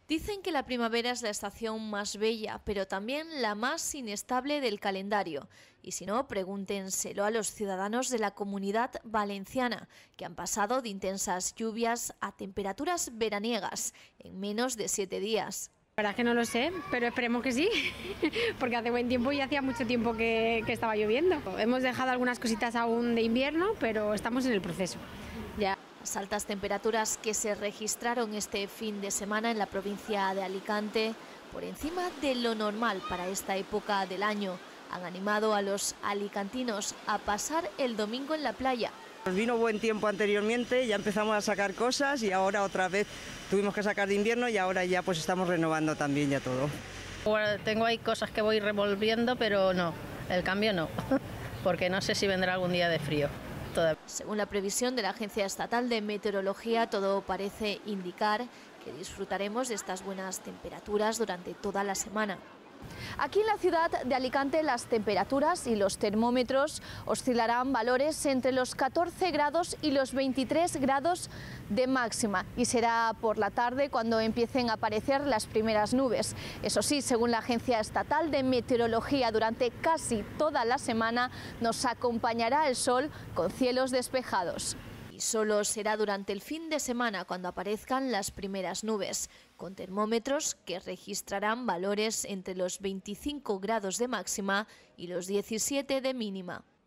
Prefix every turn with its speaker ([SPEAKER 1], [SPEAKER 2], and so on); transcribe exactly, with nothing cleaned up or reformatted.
[SPEAKER 1] Dicen que la primavera es la estación más bella, pero también la más inestable del calendario. Y si no, pregúntenselo a los ciudadanos de la Comunidad Valenciana, que han pasado de intensas lluvias a temperaturas veraniegas en menos de siete días.
[SPEAKER 2] La verdad es que no lo sé, pero esperemos que sí, porque hace buen tiempo y hacía mucho tiempo que, que estaba lloviendo. Hemos dejado algunas cositas aún de invierno, pero estamos en el proceso. Ya.
[SPEAKER 1] Las altas temperaturas que se registraron este fin de semana en la provincia de Alicante, por encima de lo normal para esta época del año, han animado a los alicantinos a pasar el domingo en la playa.
[SPEAKER 3] Nos vino buen tiempo anteriormente, ya empezamos a sacar cosas y ahora otra vez tuvimos que sacar de invierno y ahora ya pues estamos renovando también ya todo.
[SPEAKER 4] Bueno, tengo ahí cosas que voy revolviendo, pero no, el cambio no, porque no sé si vendrá algún día de frío. Todavía.
[SPEAKER 1] Según la previsión de la Agencia Estatal de Meteorología, todo parece indicar que disfrutaremos de estas buenas temperaturas durante toda la semana. Aquí en la ciudad de Alicante las temperaturas y los termómetros oscilarán valores entre los catorce grados y los veintitrés grados de máxima, y será por la tarde cuando empiecen a aparecer las primeras nubes. Eso sí, según la Agencia Estatal de Meteorología, durante casi toda la semana nos acompañará el sol con cielos despejados. Y solo será durante el fin de semana cuando aparezcan las primeras nubes, con termómetros que registrarán valores entre los veinticinco grados de máxima y los diecisiete de mínima.